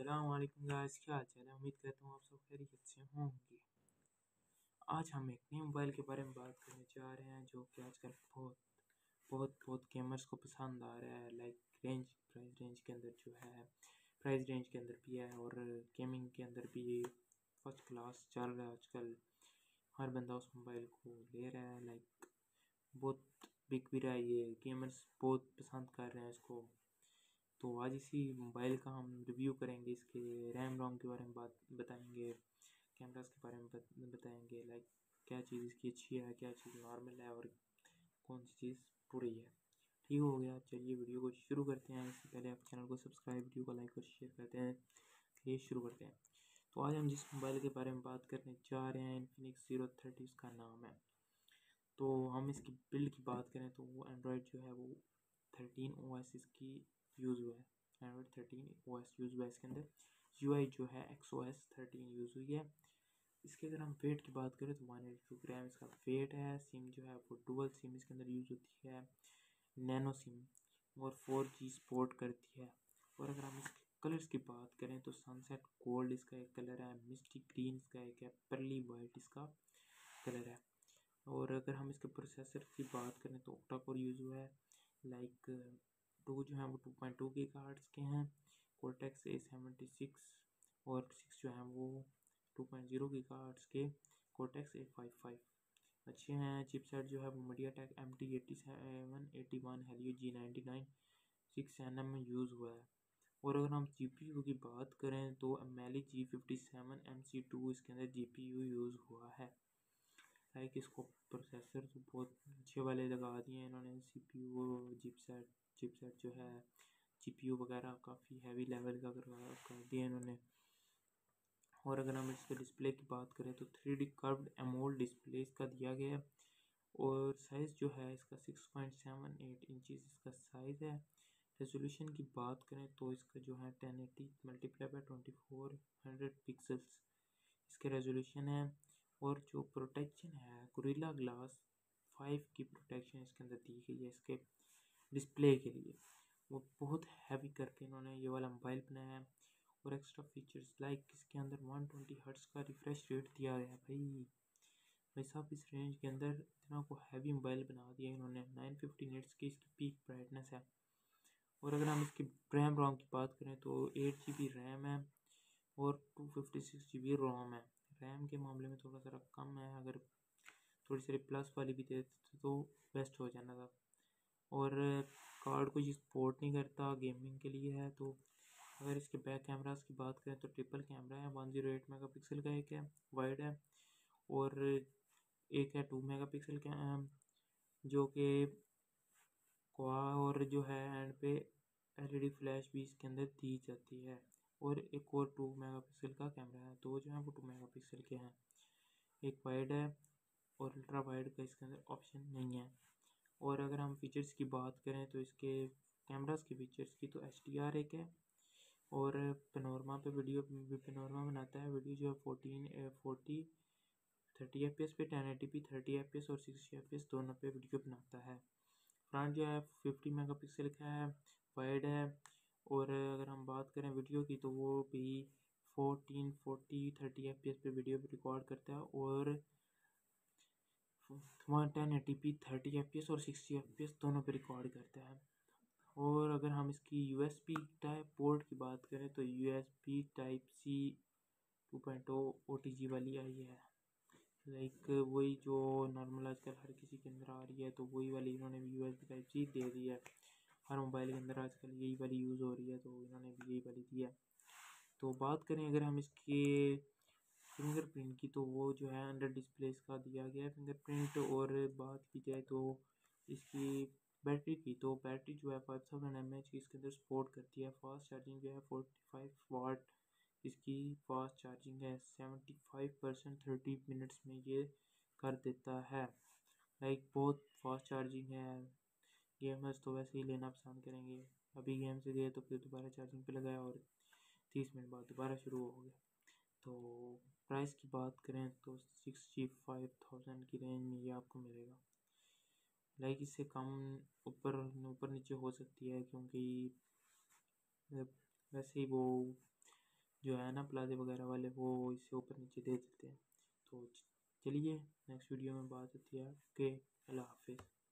अस्सलाम वालेकुम गाइस, क्या हाल चाल है। उम्मीद करता हूँ आप सब खैरियत से होंगे। आज हम एक नए मोबाइल के बारे में बात करने जा रहे हैं जो कि आजकल बहुत बहुत बहुत गेमर्स को पसंद आ रहा है। लाइक प्राइस रेंज के अंदर जो है, प्राइस रेंज के अंदर भी है और गेमिंग के अंदर भी ये फर्स्ट क्लास चल रहा है आजकल। हर बंदा उस मोबाइल को ले रहा है। लाइक बहुत बिक भी रहा है, ये गेमर्स बहुत पसंद कर रहे हैं इसको। तो आज इसी मोबाइल का हम रिव्यू करेंगे, इसके रैम रोम के बारे में बात बताएंगे, कैमरास के बारे में बताएंगे। लाइक क्या चीज़ इसकी अच्छी है, क्या चीज़ नॉर्मल है और कौन सी चीज़ बुरी है। ठीक हो गया, चलिए वीडियो को शुरू करते हैं। इससे पहले आप चैनल को सब्सक्राइब, वीडियो को लाइक और शेयर करते हैं। चलिए शुरू करते हैं। तो आज हम जिस मोबाइल के बारे में बात करने जा रहे हैं, इन्फिनिक्स Zero 30 उसका नाम है। तो हम इसकी बिल्ड की बात करें तो वो एंड्रॉयड जो है वो 13 OS इसकी यूज़ हुआ है। एंड्रॉयड 13 OS यूज़ हुआ है। इसके अंदर UI जो है XOS 13 यूज़ हुई है। इसके अगर हम वेट की बात करें तो 182 ग्राम इसका वेट है। सिम जो है वो डुअल सिम इसके अंदर यूज़ होती है, नैनो सिम, और 4G सपोर्ट करती है। और अगर हम इसके कलर्स की बात करें तो सनसेट गोल्ड इसका एक कलर है, मिस्टी ग्रीन इसका एक है, पर्ली वाइट इसका कलर है। और अगर हम इसके प्रोसेसर की बात करें तो ऑक्टा कोर यूज़ हुआ है। लाइक 2 जो है वो 2.2 गीगाहर्ट्ज़ के हैं, कोर्टेक्स A76, और 6 जो है वो 2.0 गीगाहर्ट्ज़ के कोर्टेक्स A55 अच्छे हैं। चिपसेट जो है वो MediaTek MT8781 Helio G99 6nm में यूज़ हुआ है। और अगर हम GPU की बात करें तो Mali G57 MC2 इसके अंदर GPU यूज़ हुआ है। लाइक इसको प्रोसेसर तो बहुत अच्छे वाले लगा दिए हैं इन्होंने। CPU और चिपसेट जो है, GPU वगैरह काफ़ी हैवी लेवल का कर दिया इन्होंने। और अगर हम इसके डिस्प्ले की बात करें तो 3D कर्व्ड एमोल्ड डिस्प्ले इसका दिया गया है। और साइज़ जो है इसका 6.78 इंचज़ इसका साइज़ है। रेजोल्यूशन की बात करें तो इसका जो है 1080 मल्टीप्लाई बाय 2400 पिक्सल्स इसके रेजोल्यूशन है। और जो प्रोटेक्शन है, गोरिल्ला ग्लास 5 की प्रोटेक्शन इसके अंदर दी गई है इसके डिस्प्ले के लिए। वो बहुत हैवी करके इन्होंने ये वाला मोबाइल बनाया है। और एक्स्ट्रा फीचर्स लाइक इसके अंदर 120 हर्ट्ज़ का रिफ्रेश रेट दिया गया है। भाई साहब, इस रेंज के अंदर इतना को हैवी मोबाइल बना दिया इन्होंने। 950 निट्स की इसकी पीक ब्राइटनेस है। और अगर हम इसकी रैम रोम की बात करें तो 8 GB रैम है और 256 GB रोम है। रैम के मामले में थोड़ा सा कम है, अगर थोड़ी सी प्लस वाली भी दे देते तो बेस्ट हो जाना था। और कार्ड को ये सपोर्ट नहीं करता गेमिंग के लिए है। तो अगर इसके बैक कैमरास की बात करें तो ट्रिपल कैमरा है, 108 मेगापिक्सल का एक है वाइड है, और एक है 2 मेगापिक्सल का जो कि क्वा, और जो है एंड पे LED फ्लैश भी इसके अंदर दी जाती है। और एक और 2 मेगापिक्सल का कैमरा है, दो जो है वो 2 मेगापिक्सल के हैं। एक वाइड है और अल्ट्रा वाइड का इसके अंदर ऑप्शन नहीं है। और अगर हम फीचर्स की बात करें तो इसके कैमरास के फीचर्स की तो HDR एक है, और पेनोरमा पे वीडियो पेनोरमा बनाता है वीडियो जो है 30 FPS पे 1080p 30 FPS और 60 FPS दोनों पे वीडियो बनाता है। फ्रंट जो है 50 मेगापिक्सल का है, वाइड है। और अगर हम बात करें वीडियो की तो वो भी 30 FPS पे वीडियो रिकॉर्ड करता है, और 1080p 30 FPS और 60 FPS दोनों पे रिकॉर्ड करता है। और अगर हम इसकी USB टाइप पोर्ट की बात करें तो USB Type-C 2.0 OTG वाली आई है। लाइक वही जो नॉर्मल आजकल हर किसी के अंदर आ रही है, तो वही वाली इन्होंने भी USB Type-C दे दी है। हर मोबाइल के अंदर आजकल यही वाली यूज़ हो रही है, तो इन्होंने भी यही वाली दी है। तो बात करें अगर हम इसके फिंगरप्रिंट की तो वो जो है अंडर डिस्प्ले इसका दिया गया है फिंगरप्रिंट। और बात की जाए तो इसकी बैटरी की, तो बैटरी जो है 5000 mAh की इसके अंदर सपोर्ट करती है। फास्ट चार्जिंग जो है 45 वाट इसकी फास्ट चार्जिंग है। 75% 30 मिनट्स में ये कर देता है। लाइक बहुत फास्ट चार्जिंग है। गेमर्स तो वैसे ही लेना पसंद करेंगे। अभी गेम से गए तो फिर दोबारा चार्जिंग पे लगाया और 30 मिनट बाद दोबारा शुरू हो गया। तो प्राइस की बात करें तो 65,000 की रेंज में ये आपको मिलेगा। लाइक इससे कम ऊपर ऊपर नीचे हो सकती है, क्योंकि वैसे ही वो जो है ना प्लाजे वगैरह वाले, वो इससे ऊपर नीचे दे देते हैं। तो चलिए नेक्स्ट वीडियो में बात होती है। ओके, अल्लाह हाफिज़।